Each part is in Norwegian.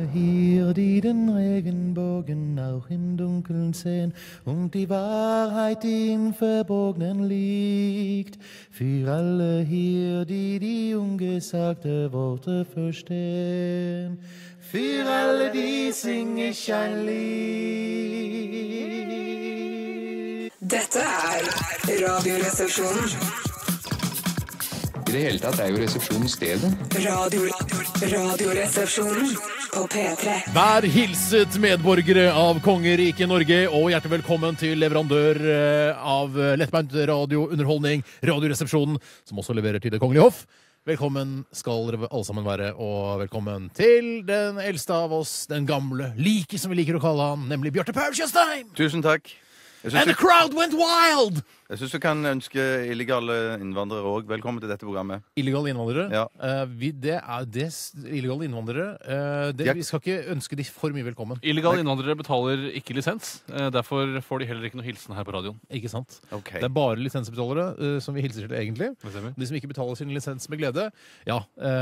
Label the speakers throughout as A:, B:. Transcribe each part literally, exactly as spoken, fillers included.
A: hier, die den Regenbogen auch im Dunkeln sehen und die Wahrheit, die im Verborgenen liegt. Für alle hier, die die ungesagte Worte verstehen. Für alle die sing ich ein Lied.
B: Dette er Radioresepsjonen.
C: I det hele tatt er jo resepsjonen stedet.
B: Radio, radioresepsjonen på P tre.
D: Vær hilset medborgere av kongeriket Norge, og hjertelig velkommen til leverandør av lettbeint radiounderholdning, Radioresepsjonen, som også leverer til Det Kongelige Hoff. Velkommen skal dere alle sammen være, og velkommen til den eldste av oss, den gamle, like som vi liker å kalle han, nemlig Bjarte Paul Tjøstheim!
E: Tusen takk.
D: And the crowd went wild!
E: Jeg synes du kan ønske illegale innvandrere også velkommen til dette programmet.
D: Illegale innvandrere?
E: Ja.
D: Uh, vi, det er det, illegale innvandrere. Uh, det,
E: Ja.
D: Vi skal ikke ønske de for mye velkommen.
F: Illegale innvandrere betaler ikke lisens. eh, Derfor får de heller ikke noe hilsen her på radioen.
D: Ikke sant?
E: Ok.
D: Det er bare lisensbetalere uh, som vi hilser til egentlig.
F: Det stemmer.
D: De som ikke betaler sin lisens med glede. Ja,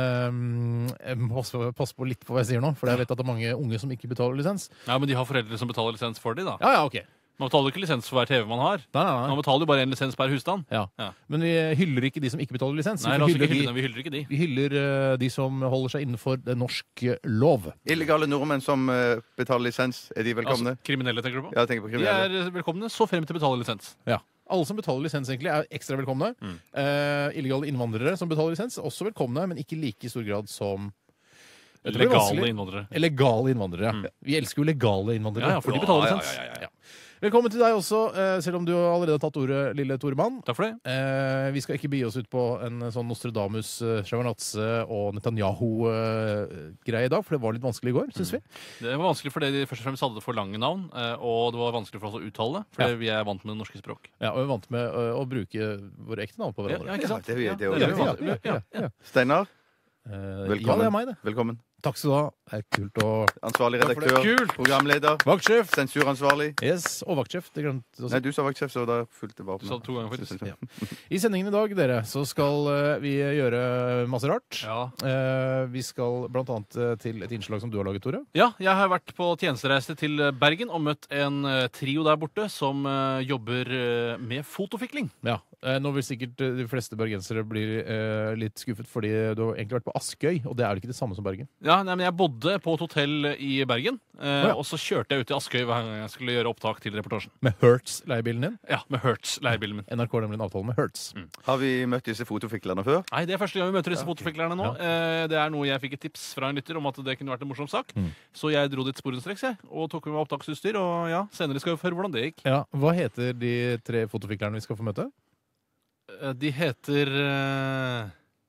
D: um, jeg må passe, passe på litt på hva jeg sier nå, for jeg vet at det er mange unge som ikke betaler lisens.
F: Ja, Men de har foreldre som betaler lisens for de da.
D: Ja, ja, ok.
F: Man betaler ikke lisens for hver T V man har.
D: Nei, nei, nei.
F: Man betaler jo bare en lisens per husstand.
D: Ja.
F: Ja.
D: Men vi hyller ikke de som ikke betaler lisens.
F: Nei,
D: vi,
F: la oss ikke
D: hyller
F: hylle
D: de,
F: dem, vi hyller ikke de.
D: vi hyller uh, de som holder seg innenfor det norske lov.
E: Illegale nordmenn som uh, betaler lisens, er de velkomne?
F: Altså, kriminelle, tenker du på?
E: Ja, jeg tenker på
F: De
E: kriminelle.
F: er velkomne så frem til å betale lisens.
D: Ja. Alle som betaler lisens egentlig er ekstra velkomne.
F: Mm.
D: Uh, illegale innvandrere som betaler lisens er også velkomne, men ikke like i stor grad som Dette blir vanskelig.
F: Legale innvandrere.
D: Legale innvandrere.
F: Mm.
D: Vi elsker jo legale innvandrere.
F: Ja, ja, for de betaler
D: Ja,
F: lisens.
D: ja, ja, ja. Velkommen til deg også, eh, selv om du allerede har tatt ordet, lille Toremann.
F: Takk for det.
D: Eh, vi skal ikke bi oss ut på en sånn Nostradamus, eh, Shevardnadze og Netanyahu-greie i dag, for det var litt vanskelig i går, synes vi.
F: Det var vanskelig fordi de først og fremst hadde for lange navn, eh, og det var vanskelig for oss å uttale det, fordi
D: Ja.
F: vi er vant med det norske språk.
D: Ja, og vi er vant med å, å bruke våre ekte navn på
F: Ja,
D: hverandre.
F: ja, ikke sant?
E: Ja, det er jo- det er jo
F: Ja,
E: veldig
F: ja,
E: vanlig.
F: ja, ja, ja.
E: Steinar,
D: Eh,
E: velkommen.
D: Ja, det er meg, det.
E: Velkommen.
D: Takk skal du ha. Det er kult å
E: Ansvarlig
D: Takk for det.
E: redaktør,
F: Kult.
E: programleder,
D: Vaktsjef!
E: sensuransvarlig.
D: Yes, og vaktsjef. Det glemte jeg å si.
E: Nei, du sa vaktsjef, så da fulgte det bare
F: Du sa det to ganger, faktisk.
D: Ja. I sendingen i dag, dere, så skal eh, vi gjøre masse rart.
F: Ja.
D: Eh, vi skal blant annet eh, til et innslag som du har laget, Tore.
F: Ja, jeg har vært på tjenestereise til Bergen og møtt en eh, trio der borte som eh, jobber eh, med fotofikling.
D: Ja, eh, Nå vil sikkert eh, de fleste bergensere bli eh, litt skuffet, fordi du har egentlig vært på Askøy, og det er jo ikke det samme som Bergen.
F: Ja, nei, men Jeg bodde på et hotell i Bergen, eh,
D: Å, ja.
F: og så kjørte jeg ut til Askøy hver gang jeg skulle gjøre opptak til reportasjen.
D: Med Hertz, leiebilen din.
F: Ja, med Hertz, leiebilen min.
D: N R K har nemlig en avtale med Hertz.
E: Har vi møtt disse fotofiklerne før?
F: Nei, Det er første gang vi møter disse fotofiklerne nå.
D: Ja.
F: Eh, det er noe jeg fikk et tips fra en lytter om at det kunne vært en morsom sak.
D: Mm.
F: Så jeg dro dit sporenstreks jeg, og tok med meg opptaksutstyr. Og ja, senere skal vi høre hvordan det gikk.
D: Ja, Hva heter de tre fotofiklerne vi skal få møte?
F: Eh, de heter eh,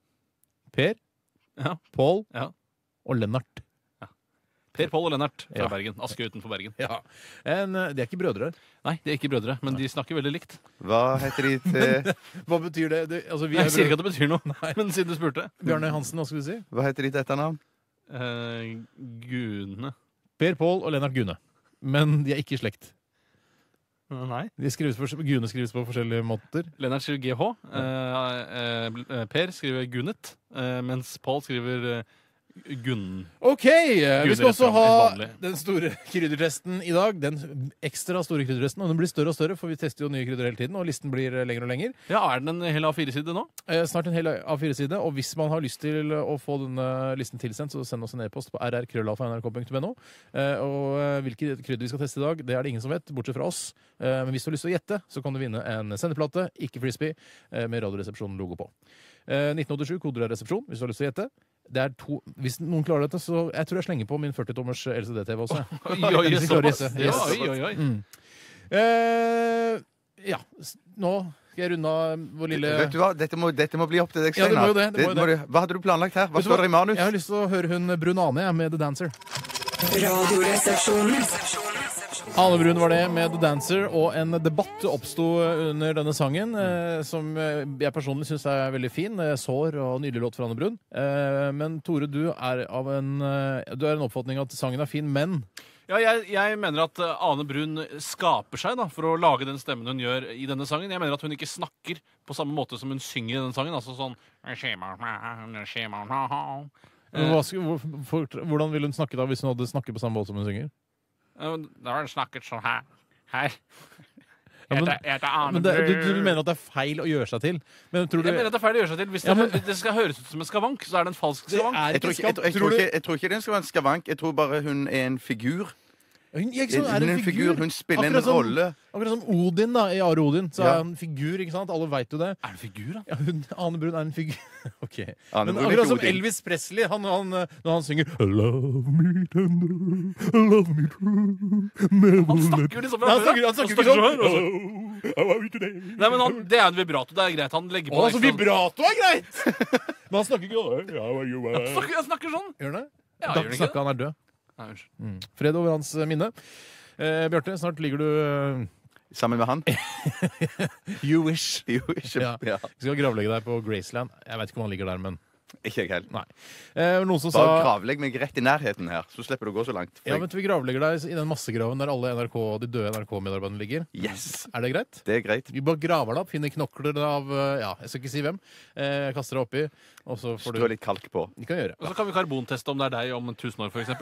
D: Per,
F: ja,
D: Pål
F: Ja.
D: og Lennart.
F: Per Pål og Lennart fra
D: Ja.
F: Bergen. Askøy utenfor Bergen.
D: Ja. En, eh, de er ikke brødre.
F: Nei, de er ikke brødre, men de snakker veldig likt.
E: Hva heter de til
D: Hva betyr det? det altså, vi
F: Jeg
D: er
F: sier ikke
D: brødre.
F: at det betyr noe, men siden du spurte.
D: Bjarne Hansen, hva skal vi si?
E: Hva heter de til etternavn?
F: Eh, Gune.
D: Per Pål og Lennart Gune. Men de er ikke i slekt.
F: Nei.
D: De skrives på, Gune skrives på forskjellige måter.
F: Lennart skriver G H. Eh, eh, per skriver Gunnet, eh, mens Pål skriver eh, Gunn.
D: Ok, eh, vi skal også
F: restaurant,
D: ha
F: helt vanlig.
D: den store kryddertesten i dag. Den ekstra store kryddertesten. Og den blir større og større, for vi tester jo nye krydder hele tiden. Og listen blir eh, lenger og lenger.
F: Ja, Er den en hel A fire-side nå?
D: Eh, snart en hel A fire-side. Og hvis man har lyst til å få denne listen tilsendt, så send oss en e-post på r r krøllalfa n r k punktum n o. Eh, og eh, hvilke krydder vi skal teste i dag, det er det ingen som vet, bortsett fra oss. Eh, men hvis du har lyst til å gjette, så kan du vinne en sendeplate, ikke frisbee, eh, med Radioresepsjonen-logo på. Eh, nitten åttisju, koder er resepsjon, hvis du har lyst til å gjette. Det er to, hvis noen klarer dette, så jeg tror jeg slenger på min førti-tommers L C D-T V også.
F: Oi, oi,
D: Hvis de klarer å
F: såpass.
D: gjette.
F: Ja,
D: Yes.
F: oi, oi, oi.
D: Mm. Eh, ja, s- nå skal jeg runde av vår lille
E: Vet du hva? Dette må, dette må bli opp til deg,
D: Ja, det må
E: Steinar.
D: jo det, det må jo det.
E: du- Hva hadde du planlagt her? Hva
D: Vet du
E: står det i manus?
D: Jeg har lyst til å høre hun Brunane jeg, med The Dancer.
B: Radioresepsjonen.
D: Ane Brun var det med The Dancer, og en debatt oppsto under denne sangen, eh, som eh, jeg personlig syns er veldig fin. Eh, Sår og nydelig låt fra Ane Brun. Eh, men Tore, du er av en eh, Du er en oppfatning at sangen er fin, men
F: Ja, jeg, jeg mener at eh, Ane Brun skaper seg da, for å lage den stemmen hun gjør i denne sangen. Jeg mener at hun ikke snakker på samme måte som hun synger i denne sangen. Altså sånn
D: Men hva skal, hvor, for, hvordan ville hun snakke da hvis hun hadde snakket på samme måte som hun synger?
F: Da har hun snakket sånn her. Her.
D: Ja, men,
F: Jeg heter Arne
D: men det, du,
F: Bru.
D: du mener at det er feil å gjøre seg til? Men tror du
F: Jeg mener at det er feil å gjøre seg til. Hvis det,
D: Ja, men-
F: det skal høres ut som en skavank, så er det en falsk
D: det
F: skavank.
D: er
E: Jeg tror,
D: ikke
E: ikke, jeg, tror, jeg,
D: Tror
E: tror
D: du
E: ikke, jeg tror ikke den skal være en skavank. Jeg tror bare hun er en figur.
D: Hun, ja, ikke sant,
E: Hun er en figur. Hun spiller en
D: Akkurat som-
E: rolle.
D: Akkurat som Odin da, i Are Odin. Så
E: Ja.
D: er han en figur, ikke sant? Alle vet jo det.
F: Er det figur, da?
D: Ja, hun, Ane Brun er en figur. Ok.
E: Ane
D: Men
E: Brun er
D: akkurat
E: ikke
D: som
E: Odin.
D: Elvis Presley, han, han, når han synger Love me tender, love me true.
F: Han snakker jo liksom
D: Nei, han snakker, han snakker ikke sånn.
F: her, altså.
D: Oh, how are you today?
F: Nei, men han, Det er en vibrato. Det er greit. Han legger på
D: Å, så
F: ekstra-
D: vibrato er greit! Men han snakker ikke sånn. How are you?
F: Han snakker, han snakker sånn.
D: Gjør han det?
F: Ja,
D: Da
F: gjør han ikke
D: snakka han er død.
F: Nei, unnskyld.
D: Fred over hans eh, minne. Eh, Bjarte, snart ligger du eh,
E: Sammen med han.
D: You wish.
E: Jo, ikke,
D: Ja.
E: ja.
D: Vi skal gravlegge deg på Graceland. Jeg vet ikke om han ligger der, men
E: Ikke jeg heller.
D: nei. Eh, noen som
E: Bare
D: sa
E: gravlegg meg rett i nærheten her, så slipper du å gå så langt. For
D: ja,
E: jeg-
D: men Vi gravlegger deg i den massegraven der alle N R K, de døde N R K-medarbeiderne ligger.
E: Yes!
D: Er det greit?
E: Det er greit.
D: Vi bare graver deg opp, finner knokler av eh, ja, jeg skal ikke si hvem. Eh, kaster deg oppi, og så får
E: Strø
D: du
E: litt kalk på.
D: Vi kan gjøre.
F: Og så kan vi karbonteste om det er deg om tusen år, for eksempel.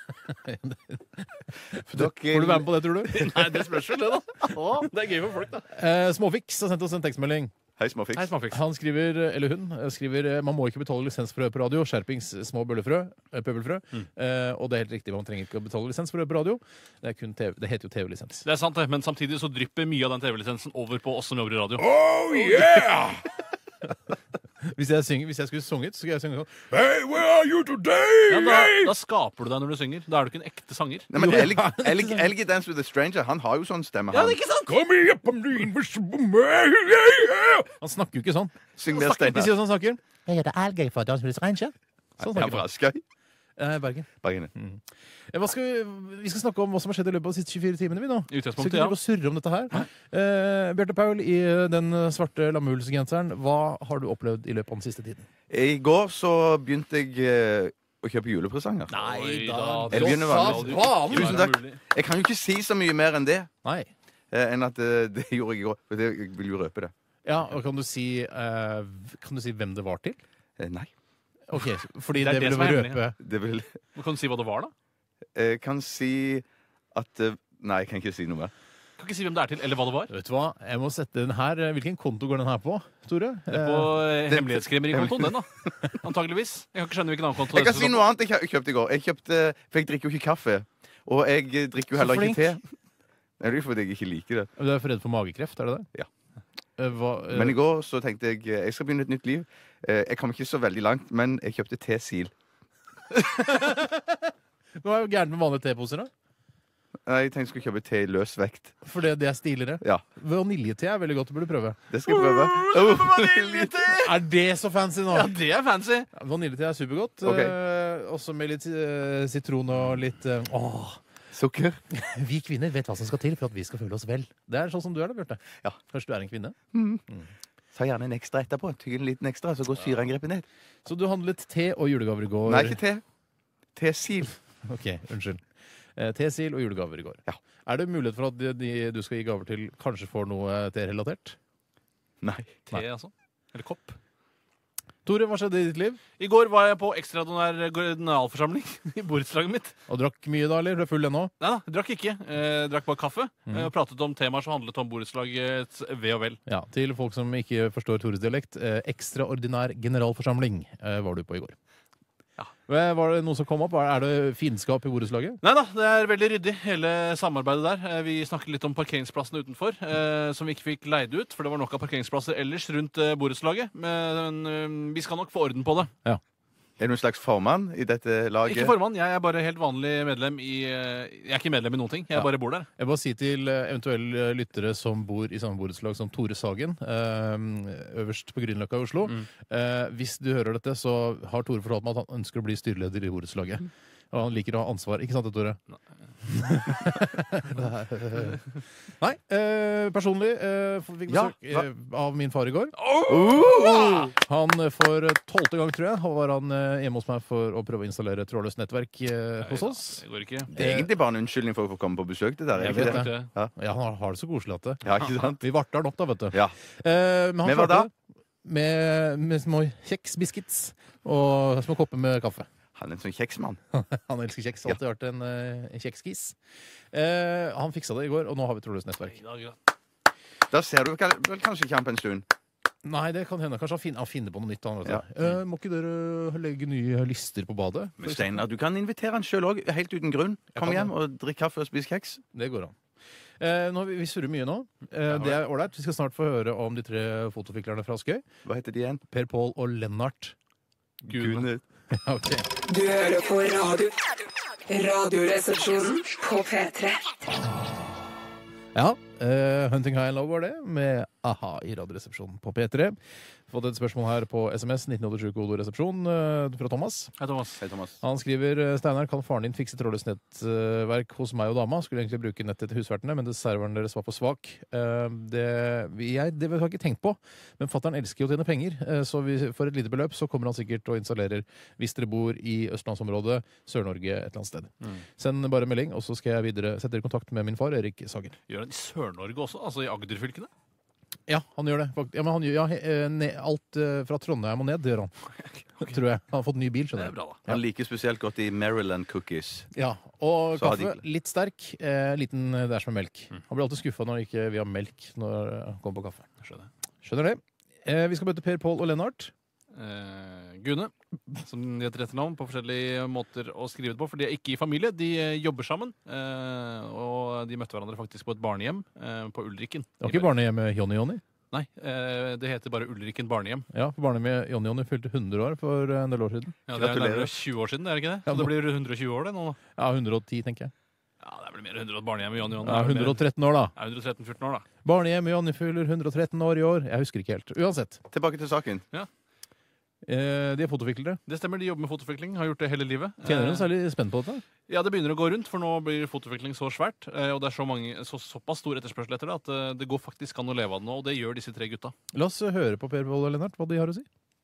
E: Dere-
D: Får du være med på det, tror du?
F: Nei, det spørs vel det, da. Det er gøy for folk, da.
D: Eh, Småfiks har sendt oss en tekstmelding.
E: Hei, småfiks.
F: Hei, småfiks.
D: Han skriver, eller hun, eh, skriver eh, man må ikke betale lisens for å høre på radio. Skjerpings små bøllefrø, eh, pøbelfrø. Eh, og det er helt riktig, man trenger ikke å betale lisens for å høre på radio. Det, er kun T V, det heter jo T V-lisens.
F: Det er sant, det, men samtidig så drypper mye av den T V-lisensen over på oss som jobber i radio.
D: Oh yeah! Hvis jeg, synger, hvis jeg skulle sunget, så skulle jeg synge sånn Hey, where are you today?
F: Ja, da, da skaper du deg når du synger. Da er du ikke en ekte sanger.
E: Nei, men
D: Jo,
E: Elg,
D: ja.
E: Elg, Elg i Dance with a Stranger, han har jo sånn stemme.
F: Ja,
E: Han.
F: det er ikke sant?
D: Come here, I'm doing Han snakker jo ikke sånn.
E: Syng mer stemme.
D: De sier sånn snakker Jeg heter Algeir fra Dans with Stranger. Sånn
E: Han
D: snakker
E: fra
D: han.
E: Askøy.
D: Eh, Bergen.
E: Bergen.
D: Eh, Hva skal vi, vi skal snakke om hva som har skjedd i løpet av de siste tjuefire timene. vi nå.
F: I
D: Så
F: utgangspunktet,
D: ikke
F: ja.
D: drive og surre om dette her. Eh, Bjarte Paul, i den svarte lammullsgenseren, hva har du opplevd i løpet av den siste tiden?
E: I går så begynte jeg eh, å kjøpe julepresanger.
F: Nei da.
E: Jeg begynner vanligvis.
D: Faen!
E: Tusen takk. Jeg kan jo ikke si så mye mer enn det.
D: Nei.
E: eh, Enn at eh, det gjorde jeg i går. For det, jeg vil jo røpe det.
D: Ja, og kan du si eh, Kan du si hvem det var til?
E: Eh, Nei.
D: Ok, Fordi
F: Det er
D: det,
F: det
D: ville
F: som er
D: røpe
F: hemmelig,
E: Det vil
F: Men Kan du si hva det var, da?
E: Jeg kan si at eh, Nei, jeg kan ikke si noe mer.
F: Kan ikke si hvem det er til, eller hva det var.
D: Vet du hva? Jeg må sette den her. Hvilken konto går den her på, Tore?
F: Det er på eh, hemmelighetskremmerikontoen, den, da. Antageligvis. Jeg kan ikke skjønne hvilken annen konto
E: Jeg
F: det
E: kan si noe annet jeg kjø- kjøpte i går. Jeg kjøpte, For jeg drikker jo ikke kaffe. Og jeg eh, drikker jo
D: Så
E: heller ikke
D: flink.
E: te. Nei, det er jo fordi jeg ikke liker det.
D: Du er for redd for magekreft, er det det?
E: Ja.
D: Eh, Hva, eh,
E: Men i går så tenkte jeg eh, jeg skal begynne et nytt liv. Eh, Jeg kom ikke så veldig langt, men jeg kjøpte T-sil.
D: Hva er jo gærent med vanlige teposer, da?
E: Nei, Jeg tenkte jeg skulle kjøpe te i løs vekt.
D: Fordi det er stiligere.
E: Ja,
D: Vanilje-te er veldig godt, du burde prøve.
E: det skal jeg prøve. Oh,
D: Er det så fancy nå?
F: Ja, det er fancy.
D: Vanilje-te er supergodt.
E: Ok.
D: eh, også med litt eh, sitron og litt eh, Åh!
E: Sukker.
D: Vi kvinner vet hva som skal til for at vi skal føle oss vel. Det er sånn som du er, da, Bjarte.
E: Ja.
D: Først du er en kvinne.
E: Ta gjerne en ekstra etterpå. Tygg en liten ekstra, så går syreangrepet ned.
D: Så du handlet te og julegaver i går.
E: Nei, ikke te. T-sil.
D: Ok, unnskyld. Eh, Tesil og julegaver i går.
E: Ja.
D: Er det mulighet for at de, de du skal gi gaver til, kanskje får noe te-relatert?
E: Nei.
F: Te, altså. Eller kopp.
D: Tore, hva skjedde i ditt liv?
F: I går var jeg på ekstraordinær generalforsamling i borettslaget mitt.
D: Og drakk mye da, eller? Du er full ennå?
F: Nei da, jeg drakk ikke. Jeg drakk bare kaffe.
D: Mhm.
F: Og pratet om temaer som handlet om borettslagets ve og vel.
D: Ja, til folk som ikke forstår Tores dialekt. Eh, ekstraordinær generalforsamling eh, var du på i går.
F: Ja.
D: Eh, Var det noe som kom opp? Er det fiendskap i borettslaget?
F: Nei da, det er veldig ryddig, hele samarbeidet der. Eh, Vi snakket litt om parkeringsplassene utenfor, eh, som vi ikke fikk leid ut, for det var nok av parkeringsplasser ellers rundt eh, borettslaget. Men eh, vi skal nok få orden på det.
E: Er du en slags formann i dette laget?
F: Ikke formann, jeg er bare helt vanlig medlem i eh, Jeg er ikke medlem i noen ting, jeg
D: Ja.
F: bare bor der.
D: Jeg vil bare si til eh, eventuelle lyttere som bor i samme borettslag som Tore Sagen, eh, øverst på Grünerløkka i Oslo.
F: Mm.
D: Eh, hvis du hører dette, så har Tore fortalt meg at han ønsker å bli styreleder i borettslaget. Og han liker å ha ansvar. Ikke sant det, Tore? Nei. Eh, personlig eh, fikk
E: Ja,
D: besøk
E: hva?
D: eh, av min far i går.
E: Uh!
D: Han eh, For tolvte gang, tror jeg, var han eh, hjemme hos meg for å prøve å installere trådløst nettverk eh, hos oss.
F: Det går ikke.
E: Det er egentlig bare en unnskyldning for å få komme på besøk. Det der, er
D: Jeg
E: ikke
D: vet
E: det?
F: det.
D: Ja, han har, har det så koselig at det.
E: Ja, ikke sant?
D: Vi varter han opp, da, vet du.
E: Ja.
D: Eh, men han
E: Med hva
D: klarte
E: da?
D: det. Med, med små kjeks, biscuits og små kopper med kaffe.
E: Han er en sånn kjeksmann.
D: Han elsker kjeks. Alltid vært en, uh, en kjekskis. Uh, han fiksa det i går, og nå har vi trådløst nettverk.
E: Da ser du vel kanskje ikke han på en stund.
D: Nei, det kan hende. Kanskje han finner, han finner på noe nytt. Han,
E: Ja.
D: uh, må ikke dere legge nye lister på badet?
E: Men Steinar, du kan invitere han sjøl òg, helt uten grunn. Kom hjem og drikk kaffe og spis kjeks.
D: Det går an. Eh, nå, vi surrer mye nå. Eh, det er ålreit. Vi skal snart få høre om de tre fotofiklerne fra Askøy.
E: Hva heter de igjen?
D: Per Pål og Lennart.
E: Gune.
D: Ok.
B: Du hører på radio. Radioresepsjonen på P tre.
D: Ja, eh, Hunting High and Low var det, med A-ha i Radioresepsjonen på P tre. Fått et spørsmål her på S M S nitten åttisju kodoresepsjon eh, fra Thomas.
F: Hei, Thomas.
E: Hei, Thomas.
D: Han skriver Steinar, kan faren din fikse trådløst nettverk hos meg og dama? Skulle egentlig bruke nettet til husvertene, men serveren deres var for svak. Eh, det, jeg, det har jeg ikke tenkt på, men fatteren elsker jo å tjene penger, eh, så vi, for et lite beløp så kommer han sikkert og installerer hvis dere bor i østlandsområdet, Sør-Norge, et eller annet sted.
F: Mm.
D: Send bare melding, og så skal jeg videre sette dere i kontakt med min far, Erik Sagen.
F: Gjør han i Sør-Norge også? Altså i Agder-fylkene?
D: Ja, han gjør det. fakt- Ja, men han gjør ja, he- ned, alt eh, fra Trondheim og ned, det gjør han. Tror jeg. Han har fått ny bil,
F: Det
D: skjønner
F: er
D: jeg.
F: bra, da.
E: Han liker spesielt godt i Maryland cookies.
D: Ja, og
E: Så har
D: kaffe,
E: de-
D: litt sterk, eh, liten dash med melk. Han blir alltid skuffa når ikke vi har melk når han kommer på kaffe.
F: Skjønner.
D: Skjønner det. Eh, vi skal møte Per Pål og Lennart.
F: Eh, Gune, som de heter etternavn på forskjellige måter å skrive det på. For de er ikke i familie, de eh, jobber sammen. Eh, og de møtte hverandre faktisk på et barnehjem eh, på Ulriken.
D: Det var ikke barnehjemmet Jonny Jonny?
F: Nei, eh, det heter bare Ulriken barnehjem.
D: Ja, for barnehjemmet Jonny Jonny fylte hundre år for en del år siden.
F: Ja, det er
E: Gratulerer.
F: nærmere tjue år siden, er det ikke det?
D: Ja,
F: Så det blir hundre og tjue år det nå, da.
D: Ja, hundre og ti, tenker jeg.
F: Ja, det blir mer hundre år barnehjem i Jonny Jonny.
D: Ja, hundre og tretten år, da.
F: Ja, hundre og tretten fjorten år, da.
D: Barnehjemmet Jonny fyller hundre og tretten år i år. Jeg husker ikke helt. Uansett.
E: Tilbake til saken.
D: Eh, de er fotofiklere.
F: Det stemmer, de jobber med fotofikling, har gjort det hele livet.
D: Tjener
F: Eh,
D: du særlig spent på dette?
F: Ja, det begynner å gå rundt, for nå blir fotofikling så svært, eh, og det er så, mange, så såpass stor etterspørsel etter det, at eh, det går faktisk an å leve av det nå, og det gjør disse tre gutta.
D: La oss høre på Per Pål og Lennart hva de har å si.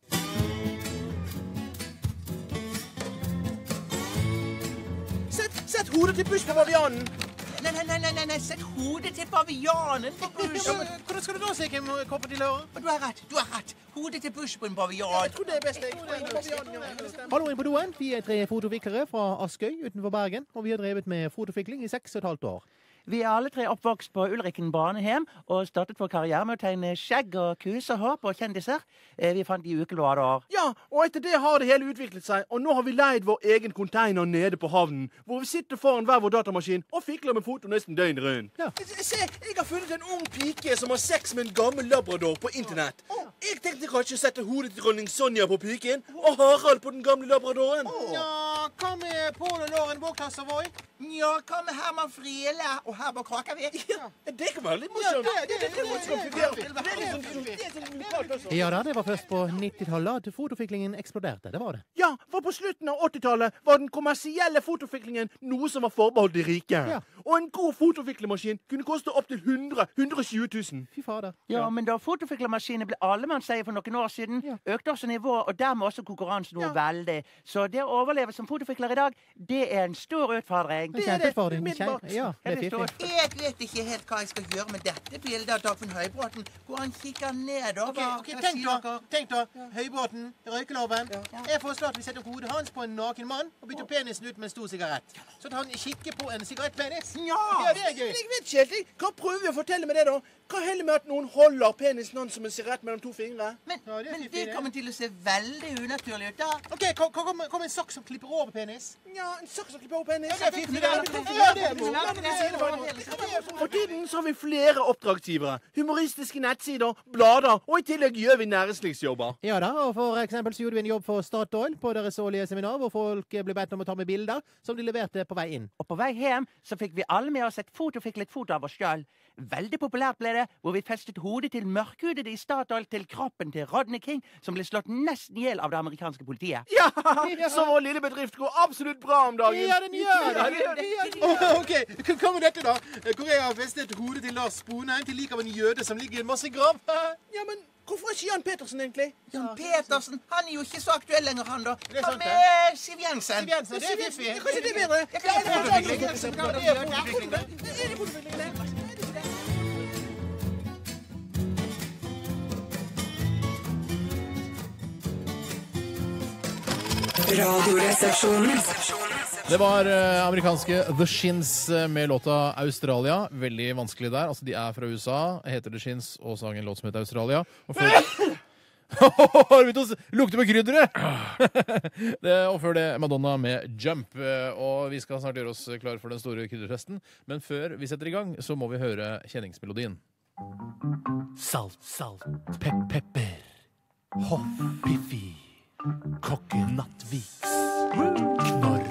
G: Sett, sett hodet til buss på bavianen! Nei, nei, nei, nei, nei, sett hodet til bavianen på buss! Ja, men, hvordan skal du da se hvem koppet til øret? Du har rett, du har rett. Hodet til buss på en bavian. Jeg tror det er best. Jeg tror det er bavianen, ja.
H: Hallo inn på doen. Vi er tre fotofiklere fra Askøy utenfor Bergen, og vi har drevet med fotofikling i seks og et halvt år.
I: Vi er alle tre oppvokst på Ulriken barnehjem og startet vår karriere med å tegne skjegg og kusehår på kjendiser. Eh, Vi fant de i ukeblader.
G: Ja, og etter det har det hele utviklet seg, og nå har vi leid vår egen container nede på havnen, hvor vi sitter foran hver vår datamaskin og fikler med foto nesten døgnet rundt.
H: Ja.
G: Se, jeg har funnet en ung pike som har sex med en gammel labrador på internett. Jeg tenkte kanskje å sette hodet til dronning Sonja på piken og Harald på den gamle labradoren.
H: Ja, hva med Pål og Lauren Vågtass Savoy?
G: Ja, hva med Herman Friele og Herman Krakavik? Ja, det kan være litt morsomt.
H: Ja, det- det- det-
G: er morsomt. Det er liksom- det er sånn lokalt også.
H: Ja da, det var først på nittitallet at fotofiklingen eksploderte. Det var det.
G: Ja, for på slutten av åttitallet var den kommersielle fotofiklingen noe som var forbeholdt de rike.
H: Ja.
G: Og en god fotofiklemaskin kunne koste opptil hundre til hundre og tjue tusen.
H: Fy fader.
I: Ja, men da fotofiklermaskinene ble allemannseie for noen år siden, økte også nivået, og dermed også konkurransen noe veldig. Så det å overleve som fotofikler i dag, det er en stor utfordring.
H: En kjempeutfordring.
G: umiddelbart.
H: Kjempe- Ja, det er fiffig.
J: Jeg vet ikke helt hva jeg skal gjøre med dette bildet av Dagfinn Høybråten, hvor han kikker nedover.
H: Ok, ok, tenk da, tenk da, Høybråten, røykeloven. Jeg foreslår at vi setter hodet hans på en naken mann og bytter penisen ut med en stor sigarett. Så at han kikker på en sigarettpenis.
G: Ja,
H: Ja, det er gøy.
G: Jeg vet ikke helt. jeg. Hva prøver vi å fortelle med det, da? Hva heller med at noen holder penisen hans som en sigarett mellom to fingre?
J: Men,
H: Ja, det er
J: men
H: fiffig,
J: det
H: det.
J: kommer til å se veldig unaturlig ut da.
H: Ok, kom, kom, kom en saks som klipper over penis.
G: Ja, en saks som klipper over penis.
H: Ja, det er fint, det er-
G: Ja, det er bra. La meg si det bare. For tiden så har vi flere oppdragsgivere. Humoristiske nettsider, blader, og i tillegg gjør vi næringslivsjobber.
H: Ja da, og for eksempel så gjorde vi en jobb for Statoil på deres årlige seminar, hvor folk ble bedt om å ta med bilder som de leverte på vei inn.
I: Og på vei hjem så fikk vi alle med oss et fotofiklet foto av oss sjøl. Veldig populært ble det, hvor vi festet hodet til mørkhudede i Statoil til kroppen til Rodney King, som ble slått nesten i hjel av det amerikanske politiet.
G: Ja, så vår lille bedrift går absolutt bra om dagen.
H: Ja, den gjør det!
G: Ja, det gjør det.
H: Ja, den gjør det. Ok, hva med dette da? Hvor jeg har festet hodet til Lars Sponheim til lik av en jøde som ligger i en masse grav.
G: Ja, men hvorfor er ikke Jan Petersen egentlig?
J: Jan Petersen, han er jo ikke så aktuell lenger, han da.
H: er
J: Hva
H: sant,
J: med Siv Jensen?
H: Siv Jensen, det er fiffig.
G: Ja, kanskje det er bedre?
J: Ja, det er
H: fotofikling. Det er fotofikling.
G: Er det fotofikling, det?
B: Radioresepsjonen.
D: Det var eh, amerikanske The Shins eh, med låta Australia. Veldig vanskelig der. Altså, de er fra U S A, heter The Shins og sang en låt som heter Australia. Og før... Har vi begynt å lukte på krydderet? det, og før det Madonna med Jump. Eh, Og vi skal snart gjøre oss klar for den store kryddertesten. Men før vi setter i gang, så må vi høre kjenningsmelodien.
F: Salt, salt, pepp, pepper. Hoff, piffi. Kokkenattviks. Knorr.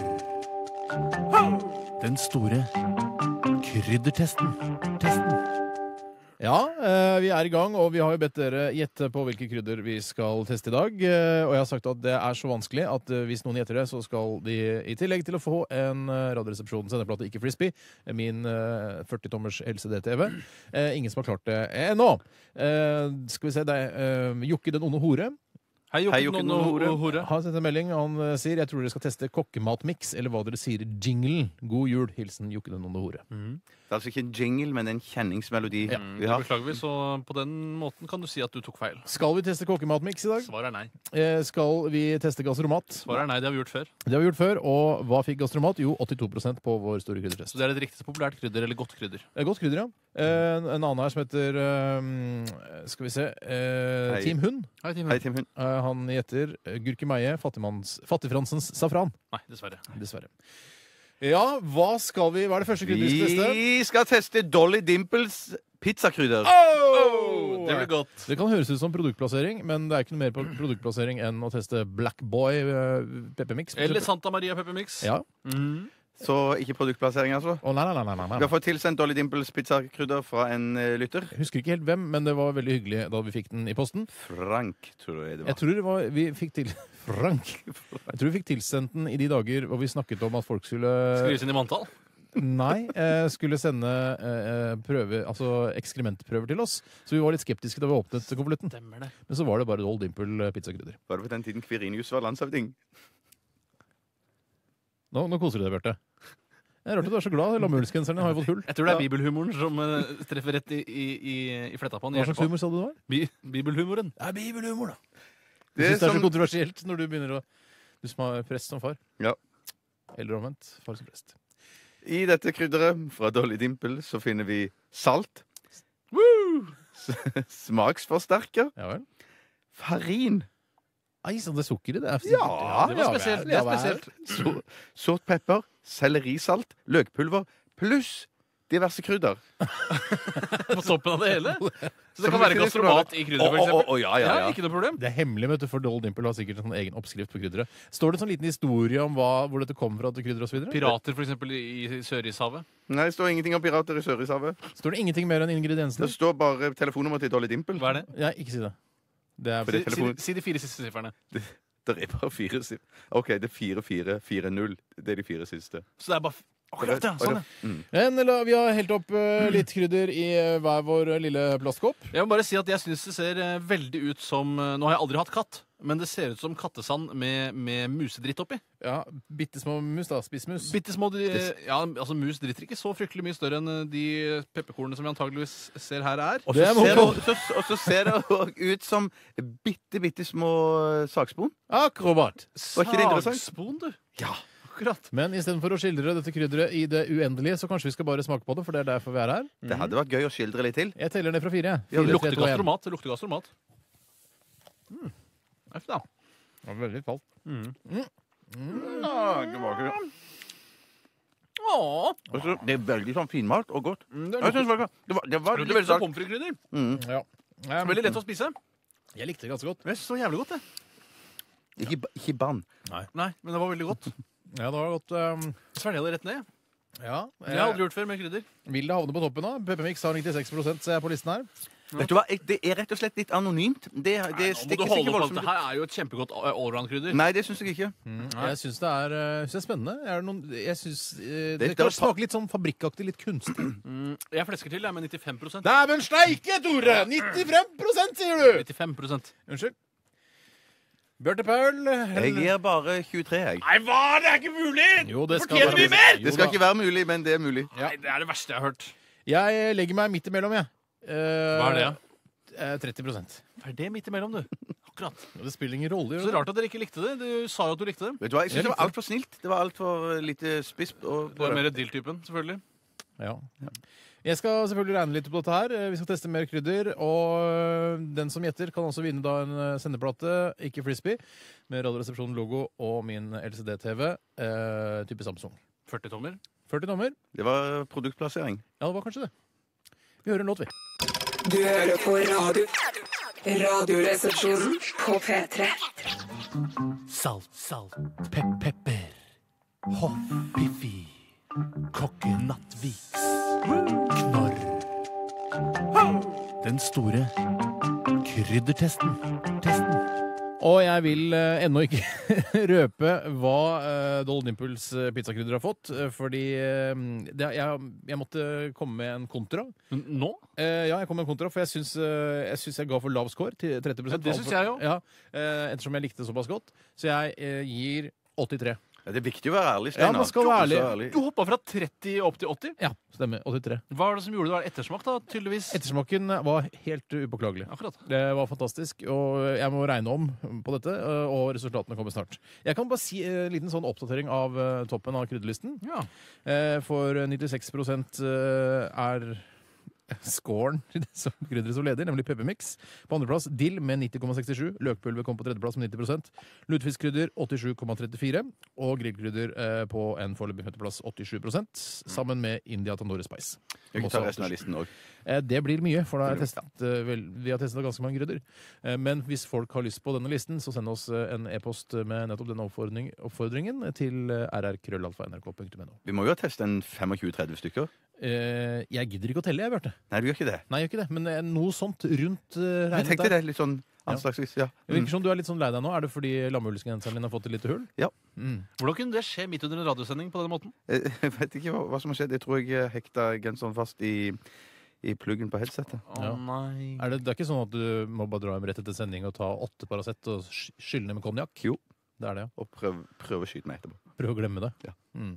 F: Den store kryddertesten. Testen.
D: Ja, eh, vi er i gang, og vi har jo bedt dere gjette på hvilke krydder vi skal teste i dag. Eh, og jeg har sagt at det er så vanskelig at eh, hvis noen gjetter det, så skal de i tillegg til å få en eh, Radioresepsjonen sendeplate, ikke Frisbee, min eh, førti tommers L C D-T V. Eh, ingen som har klart det ennå. Eh, skal vi se, det er eh, Jokke den onde hore.
F: Hei, Jokke, Hei, Jokke den onde hore.
D: Han sendt en melding, han eh, sier jeg tror dere skal teste kokkematmix, eller hva dere sier i jinglen. God jul, hilsen Jokke den onde hore.
E: Mm. Det er altså ikke en jingle, men en kjenningsmelodi.
F: Ja, vi har. Beklager vi, så på den måten kan du si at du tok feil.
D: Skal vi teste kokkematmix i dag?
F: Svaret er nei.
D: Eh, skal vi teste gastromat?
F: Svaret er nei, det har vi gjort før.
D: Det har vi gjort før, og hva fikk gastromat? Jo, åttito prosent på vår store kryddertest.
F: Så det er et riktig populært krydder, eller godt krydder?
D: Eh, godt krydder, ja. Eh, en annen her som heter eh, skal vi se eh, Team Hund.
F: Hei, Team Hund.
E: Hei, Team Hund.
D: Eh, han gjetter uh, Gurkemeie, Fattigfransens safran.
F: Nei, dessverre.
D: Dessverre. Ja, hva skal vi? Hva er det første krydder vi skal teste?
E: Vi skal teste Dolly Dimples pizzakrydder.
D: Oh!
F: Det blir godt.
D: Det kan høres ut som produktplassering, men det er ikke noe mer på produktplassering enn å teste Black Boy uh, peppermix.
F: Eller Santa Maria peppermix.
D: Ja.
F: Mm.
E: Så ikke produktplassering, altså?
D: Oh, nei, nei, nei, nei, nei.
E: Vi har fått tilsendt Dolly Dimples pizzakrydder fra en uh, lytter.
D: Jeg husker ikke helt hvem, men det var veldig hyggelig da vi fikk den i posten.
E: Frank, tror jeg det var.
D: Jeg tror det var, vi fikk til... Frank. Jeg tror vi fikk tilsendt den i de dager hvor vi snakket om at folk skulle...
F: Skrives inn i manntall?
D: Nei, eh, skulle sende eh, prøve, altså ekskrementprøver til oss. Så vi var litt skeptiske da vi åpnet konvolutten.
F: Stemmer det.
D: Men så var det bare Dolly Dimple pizzakrydder.
E: Var det på den tiden Kvirinius var landshøvding?
D: Nå, nå koser du deg, Bjarte. Jeg er rart at du er så glad. Lamulskenseren har jo fått hull.
F: Jeg tror det er bibelhumoren som uh, treffer rett i, i, i, i fletta på den.
D: Hva slags humor sa du det var?
F: Bi bibelhumoren.
D: Det er bibelhumor, da. Du
E: Det
D: syns det er
E: som-
D: så kontroversielt når du begynner å... Du som har prest som far.
E: Ja.
D: Eller omvendt. Far som prest.
E: I dette krydderet fra Dolly Dimple så finner vi salt. Smaksforsterker.
D: Ja vel.
E: Farin.
D: Ei, sånn det er sukker i det. Er
E: Ja,
F: det var spesielt. Det er spesielt.
E: Så, sort pepper, sellerisalt, løkpulver pluss diverse krydder.
F: På toppen av det hele? Så det
E: Som
F: kan være
E: ikke det skal
F: gastromat
E: være-
F: i krydder, for
E: Å, å,
F: eksempel?
E: å, ja, ja, ja.
F: Ikke noe problem.
D: Det er hemmelig, vet du, for Dolly Dimple har sikkert en sånn egen oppskrift på krydderet. Står det en sånn liten historie om hva, hvor dette kommer fra, til krydder og så videre?
F: Pirater, for eksempel, i i Sørishavet.
E: Nei, det står ingenting om pirater i Sørishavet.
D: Står det ingenting mer enn ingrediensene?
E: Det står bare telefonnummer til Dolly Dimple.
F: Hva er det?
D: Nei, ikke si det. Det er
E: For det
F: Si,
E: er telefon...
F: si de fire siste sifferne.
E: Det, det er bare fire sif- OK, det er fire fire fire null. Det er de fire siste.
F: Så det er bare f- akkurat, ja. Sånn, ja.
E: Mm.
D: Men eller, vi har helt opp eh, litt krydder i eh, hver vår eh, lille plastkopp.
F: Jeg må bare si at jeg syns det ser eh, veldig ut som eh, Nå har jeg aldri hatt katt, men det ser ut som kattesand med, med musedritt oppi.
D: Ja, bitte små mus, da. Spissmus.
F: Bitte små dri- Ja, altså mus dritter ikke så fryktelig mye større enn eh, de pepperkornene som vi antageligvis ser her er.
E: Og
D: Det
E: så
D: er
E: ser,
D: motor.
E: det- så- og så ser det også ut som bitte, bitte små eh, sagspon.
D: Akrobat.
E: Var ikke det interessant?
F: Sagspon, du.
E: Ja.
F: Akkurat.
D: Men istedenfor å skildre dette krydderet i det uendelige, så kanskje vi skal bare smake på det, for det er derfor vi er her.
E: Det hadde vært gøy å skildre litt til.
D: Jeg teller ned fra fire. jeg.
E: Ja,
D: Fire,
F: Det
D: tre,
F: lukter
D: to, en.
F: gastromat. Det lukter gastromat. Mm. F, da.
D: Det var veldig kaldt.
F: Åh.
E: Og så- Det er veldig sånn finmalt og godt.
F: Mm, det
E: Jeg synes det var, det var, det var
F: Det
E: veldig
F: lukter som
E: salt.
F: pommes frites-krydder.
E: Mm.
D: Ja. Ja,
F: Veldig lett å spise.
D: Jeg likte det ganske godt.
F: Jeg synes det var jævlig godt, det.
E: Ikke, ba- ikke bann.
F: Nei, men det var veldig godt.
D: Ja, det var godt. Um,
F: Svelga det rett ned.
D: ja.
F: Det har jeg aldri gjort før med krydder.
D: Vil det havne på toppen da? Peppermix har nittiseks prosent, ser jeg på listen her.
E: Vet du hva? Jeg- Det er rett og slett litt anonymt. Det, det
F: Nei, nå må du
E: stikker seg
F: holde
E: ikke
F: på.
E: voldsomt.
F: Det her er jo et kjempegodt allround-krydder.
E: Nei, det syns jeg ikke.
D: Jeg syns det er, uh, synes det er spennende. Jeg, er noen, jeg synes, uh, det,
E: Det-
D: kan
E: det-
D: smake litt sånn fabrikkaktig, litt kunstig.
F: Mm, jeg flesker til, jeg, med nittifem prosent.
D: Dæven steike, Tore! nittifem prosent, sier du!
F: nittifem prosent.
D: Unnskyld. Bjarte Paul.
E: Jeg gir bare tjuetre, jeg.
F: Nei, hva? Det er ikke mulig!
D: Jo, det skal
F: Fortjener
D: være
F: vi mer?
D: Jo
E: Det skal
D: da.
E: ikke være mulig, men det er mulig.
F: Nei, det er det verste jeg har hørt.
D: Jeg legger meg midt imellom, jeg. Uh,
F: Hva er det, da?
D: Uh, tretti prosent.
F: Hva er det midt imellom, du? Akkurat.
D: Det spiller ingen rolle.
F: Så rart at dere ikke likte det. Du sa jo at du likte det.
E: Vet du hva, Jeg synes det var altfor snilt. Det var altfor lite spiss. Og,
F: Du er mer dill-typen, selvfølgelig.
D: Ja. Jeg skal selvfølgelig regne litt på dette her. Vi skal teste mer krydder. Og den som gjetter, kan også vinne da en sendeplate, ikke Frisbee, med Radioresepsjonen-logo og min L C D-T V, eh, type Samsung.
F: førti tommer.
D: førti tommer.
E: Det var produktplassering.
D: Ja, det var kanskje det. Vi hører en låt, vi.
B: Du hører på radio. Radioresepsjonen på P tre.
K: Salt, salt, pepp, pepper. Hoff, piffi. Kokke, nattviks. Knorr. Den store kryddertesten. Testen.
D: Og jeg vil eh, ennå ikke røpe hva eh, Dolly Dimples eh, pizzakrydder har fått, eh, fordi eh, det, jeg, jeg måtte komme med en kontra.
F: Nå?
D: Eh, ja, jeg kom med en kontra, for jeg syns eh, jeg, synes jeg ga for lav score til tretti prosent.
F: Ja, det synes jeg jo.
D: Ja, eh, ettersom jeg likte det såpass godt. Så jeg eh, gir åttitre.
E: Ja, det er viktig å være ærlig,
D: Ja,
E: Steinar.
D: man skal være ærlig.
E: ærlig.
F: Du hoppa fra tretti opp til åtti?
D: Ja, stemmer. åttitre.
F: Hva var det som gjorde det? Var det ettersmak, da? Tydeligvis.
D: Ettersmaken var helt upåklagelig.
F: Akkurat.
D: Det var fantastisk, og jeg må regne om på dette, og resultatene kommer snart. Jeg kan bare si en liten sånn oppdatering av uh, toppen av krydderlisten.
F: Ja.
D: Eh, for nittiseks prosent uh, er scoren til det som krydderet som leder, nemlig peppermix. På andreplass dill med nitti komma sekstisju. Løkpulver kom på tredjeplass med nitti prosent. Lutefiskkrydder åttisju komma trettifire. Og grillkrydder eh, på en foreløpig femteplass åttisju prosent. Sammen med India Tandoori Spice.
E: Jeg kan ta resten av listen også.
D: Eh, det blir mye, for da har jeg testet, eh, vel, vi har testet ganske mange krydder. Eh, men hvis folk har lyst på denne listen, så send oss eh, en e-post med nettopp denne oppfordring, oppfordringen til eh, r r krøllalfa n r k punktum n o.
E: Vi må jo ha testet en tjuefem til tretti stykker.
D: Eh, jeg gidder ikke å telle, jeg, Bjarte.
E: Nei, du gjør ikke det.
D: Nei, jeg gjør ikke det, men eh, noe sånt rundt uh, regnet
E: Jeg tenkte det litt sånn anslagsvis, ja.
D: Det virker som du er litt sånn lei deg nå. Er det fordi lammehullsgenseren din har fått et lite hull?
E: Ja.
D: Mm.
F: Hvordan kunne det skje midt under en radiosending på denne måten?
E: Jeg jeg vet ikke hva, hva som har skjedd. Jeg tror jeg hekta genseren fast i, i pluggen på headsetet.
F: Å
D: Ja.
F: nei.
D: Er det, det er ikke sånn at du må bare dra hjem rett etter sending og ta åtte Paracet og sk- skylle ned med konjakk?
E: Jo.
D: Det er det, ja.
E: Og prøv, prøv å skyte meg etterpå.
D: Prøv å glemme det.
E: Ja.
D: Mm.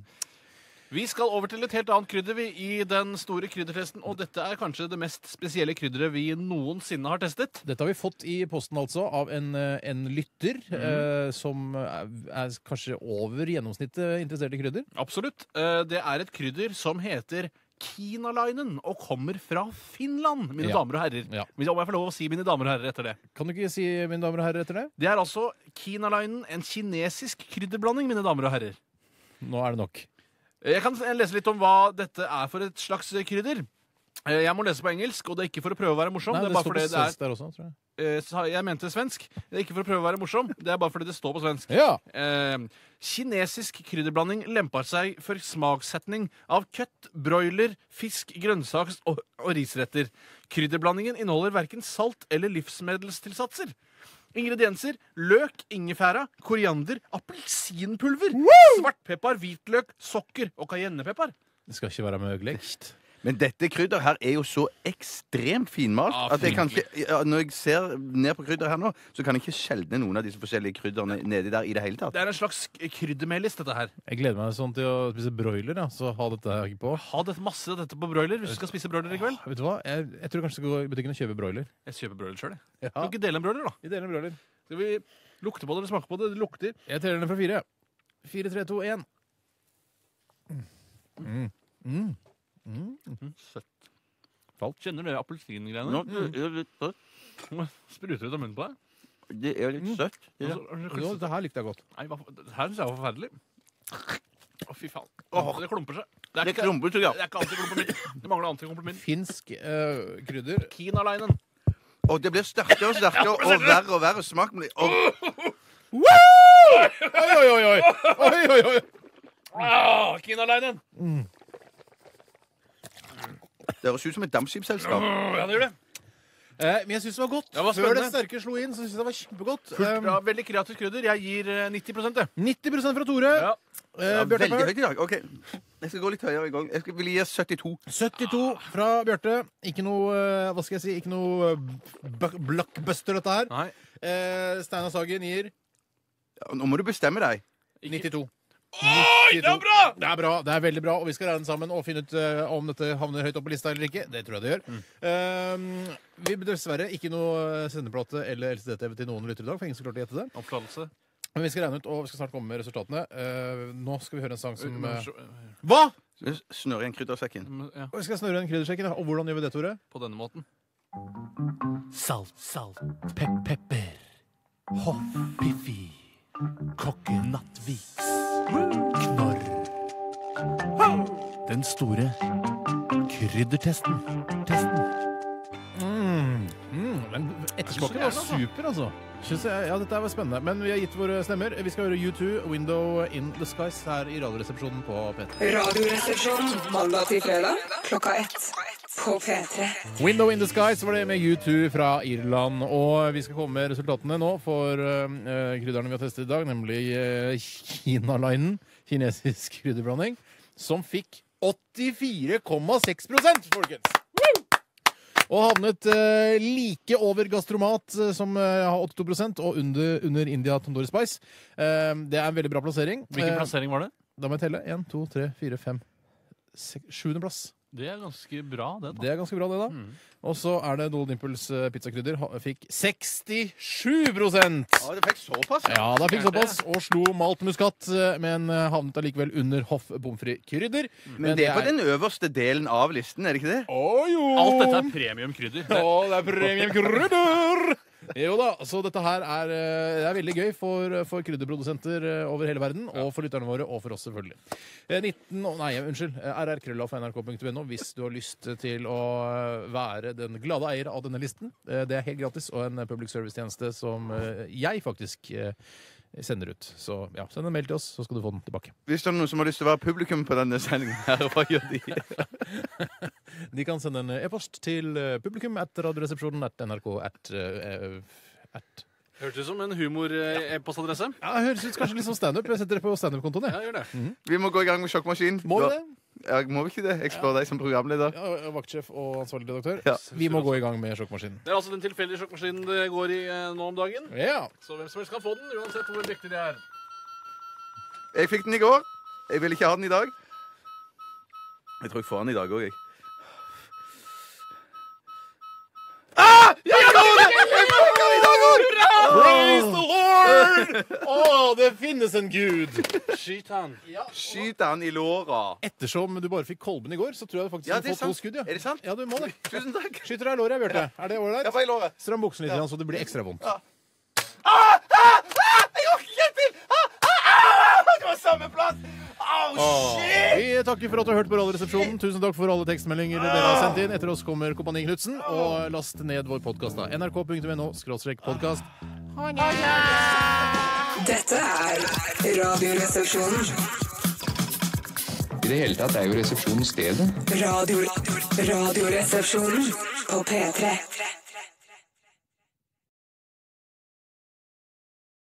F: Vi skal over til et helt annet krydder vi i den store kryddertesten, og dette er kanskje det mest spesielle krydderet vi noensinne har testet.
D: Dette har vi fått i posten altså av en, eh, en lytter eh, som er, er kanskje over gjennomsnittet interessert i krydder.
F: Absolutt. Eh, Det er et krydder som heter Kiinalainen og kommer fra Finland, mine
D: Ja.
F: damer og herrer.
D: Ja.
F: Men Om jeg får lov å si mine damer og herrer etter det.
D: Kan du ikke si, mine damer og herrer, etter det?
F: Det er altså Kiinalainen, en kinesisk krydderblanding, mine damer og herrer.
D: Nå er det nok.
F: Jeg kan lese litt om hva dette er for et slags krydder. Eh, Jeg må lese på engelsk, og det er ikke for å prøve å være morsom.
D: Nei,
F: det
D: det
F: er bare
D: står
F: fordi
D: på
F: det er
D: svensk der også, tror jeg.
F: eh, sa- Jeg mente svensk. Det er ikke for å prøve å være morsom, det er bare fordi det står på svensk.
D: Ja!
F: Eh, kinesisk krydderblanding lempar seg for smaksetning av kjøtt, broiler, fisk, grønnsaks og, og risretter. Krydderblandingen inneholder verken salt eller livsmedelstilsatser. Ingredienser: løk, ingefæra, koriander, appelsinpulver, svartpepper, hvitløk, sokker og cayennepepper.
D: Det skal ikke være mögligt.
E: Men dette krydderet her er jo så ekstremt finmalt
F: Ja,
E: at jeg kan
F: fryktelig.
E: ikke, ja, når jeg ser ned på krydderet her nå, så kan jeg ikke skjelne noen av disse forskjellige krydderne nedi der i det hele tatt.
F: Det er en slags kryddermelis, dette her.
D: Jeg gleder meg sånn til å spise broiler, ja, så ha dette her på.
F: Ha dette, masse av dette på broiler hvis du skal spise broiler i kveld.
D: Vet du hva? Jeg, jeg tror kanskje jeg skal gå i butikken og kjøpe broiler.
F: Jeg kjøper broiler sjøl, jeg.
D: Ja.
F: Kan ikke dele en broiler, da?
D: Vi deler en broiler.
F: Skal vi lukte på det eller smake på det? Det lukter.
D: Jeg teller den fra fire. Fire, tre, to, én. Mm. Mm. Mm.
F: Søtt.
D: Falt.
F: Kjenner dere appelsingreiene?
E: Nå, det er litt søtt.
F: Spruter ut av munnen på deg?
E: Det er litt søtt.
F: Og
E: Ja.
F: så er det
D: Jo,
F: klissete.
D: dette her likte jeg godt.
F: Nei, hva, det her syns jeg var forferdelig. Å, fy faen.
E: Åh.
F: Det klumper seg. Det
E: Det
F: er
E: er
F: ikke,
E: klumpete, ja.
F: det er ikke antikompliment. Det mangler antikompliment.
D: Finsk eh, krydder.
F: Kiinalainen.
E: Og det blir sterkere og sterkere og verre og verre smak. Men det, og,
D: Oi, oi, oi! oi. Oi, oi, oi.
F: Ah, Kiinalainen.
E: det høres ut som et dampskipsselskap.
F: Ja, det gjør det.
D: Eh, men jeg syns det var godt.
F: Det var
D: Før det
F: spennende.
D: sterke slo inn, så syns jeg det var kjempegodt.
F: Fullt,
D: Um,
F: ja, veldig kreativt krydder. Jeg gir eh, nitti prosent, jeg.
D: nitti prosent fra Tore.
F: Ja.
D: Eh,
E: Ja,
D: Bjarte
E: veldig
D: Paul.
E: høyt i dag. Ok, jeg skal gå litt høyere i gang. Jeg skal, vil gi syttito.
D: syttito fra Bjarte. Ikke noe eh, hva skal jeg si, ikke noe eh, b- blockbuster, dette her.
F: Nei.
D: Eh, Steinar Sagen gir
E: Ja, nå må du bestemme deg.
D: nittito.
F: Oi, det er bra!
D: Det er bra, det er veldig bra, og vi skal regne sammen og finne ut uh, om dette havner høyt opp på lista eller ikke. Det tror jeg det gjør. Mm. Uh, vi blir dessverre ikke noe sendeplate eller L C D-T V til noen lytter i dag, for ingen som klarte å gjette det.
F: Oppfladelse.
D: Men vi skal regne ut, og vi skal snart komme med resultatene. Uh, nå skal vi høre en sang som uh,
E: Hva?! Snøre igjen kryddersekken.
F: Ja.
D: Vi skal snøre igjen kryddersekken, og hvordan gjør vi det, Tore?
F: På denne måten.
K: Salt, salt, pepp, pepper. Hoff, piffi. Kokke, nattviks. Knorr. Den store kryddertesten. Testen.
D: Mm, mm, men ettersmaken var super, altså. Synes jeg, ja, dette var spennende. Men vi har gitt våre stemmer. Vi skal høre U to, Window in the Skies, her i Radioresepsjonen på P tre.
B: Radioresepsjonen mandag til fredag klokka ett på P tre.
D: Window in the Skies var det med U to fra Irland. Og vi skal komme med resultatene nå for uh, krydderne vi har testet i dag, nemlig uh, Kinalinen, kinesisk krydderblanding, som fikk åttifire komma seks prosent, folkens! Og havnet uh, like over Gastromat, uh, som uh, har åttito prosent, og under, under India Tandoori Spice. Uh, det er en veldig bra plassering.
F: Hvilken plassering var det?
D: Uh, da må jeg telle. en, to, tre, fire, fem, seks, sjuende plass.
F: Det er ganske bra, det da.
D: Det er ganske bra, det da. Mm. Og så er det Dolly Dimples uh, pizzakrydder. Ha, fikk sekstisju prosent!
E: Ja, det fikk såpass.
D: Ja, det fikk såpass. Og slo malt muskat, uh, men uh, havnet allikevel under Hoff pommes frites-krydder.
E: Men, men det er på er... den øverste delen av listen, er det ikke det?
D: Å jo!
F: Alt dette er premiumkrydder.
D: Å, det er premiumkrydder! Jo da, så dette her er, det er veldig gøy for, for krydderprodusenter over hele verden, og for lytterne våre, og for oss selvfølgelig. nitten, nei, unnskyld, r r krøllalfa punktum n r k punktum n o hvis du har lyst til å være den glade eier av denne listen. Det er helt gratis, og en public service-tjeneste som jeg faktisk sender ut. Så ja, send en mail til oss, så skal du få den tilbake.
E: Hvis det er noen som har lyst til å være publikum på denne sendingen her, hva gjør de?
D: De kan sende en e-post til publikum at radioresepsjonen at nrk at, uh, at.
F: Hørtes ut som en humor-e-postadresse.
D: Ja, det høres ut kanskje litt som stand-up. Jeg setter det på stand-up-kontoen.
F: Ja, gjør det.
D: Mm-hmm.
E: Vi må gå i gang med sjokkmaskin.
D: Må vi det?
E: Ja, må vi ikke det? Jeg spør ja. deg som programleder.
D: Ja, vaktsjef og ansvarlig redaktør.
E: Ja.
D: Vi må gå i gang med sjokkmaskinen.
F: Det er altså den tilfeldige sjokkmaskinen det går i eh, nå om dagen.
D: Ja.
F: Så hvem som helst kan få den, uansett hvor viktig det er.
E: Jeg fikk den i går. Jeg vil ikke ha den i dag. Jeg tror jeg får den i dag òg, jeg. Ah! Jeg får den! Jeg fikk den i dag òg!
D: Praise the Lord! Å, oh, det finnes en gud!
F: Skyt han.
E: Ja. Skyt han i låra.
D: Ettersom du bare fikk kolben i går, så tror jeg faktisk
E: ja,
D: du har fått to skudd. Ja.
E: Er det sant?
D: Ja, du må det.
E: Tusen takk.
D: Skyter deg i låret, Bjørte. Ja. Er det ålreit?
E: Ja, bare i låret.
D: Stram buksen litt, ja. Så det blir ekstra vondt.
E: Ja. Ah! Ah! Ah! Jeg orker ikke helt til! Ah! Ah! Ah! Det var samme plass! Oh, shit!
D: Vi takker for at du har hørt på Radioresepsjonen. Tusen takk for alle tekstmeldinger dere har sendt inn. Etter oss kommer Kompani Knutsen. Og last ned vår podcast da. nrk punktum n o skråstrek podcast.
B: Dette er Radioresepsjonen.
C: I det hele tatt er jo resepsjonen stedet.
B: Radio, radioresepsjonen på P tre.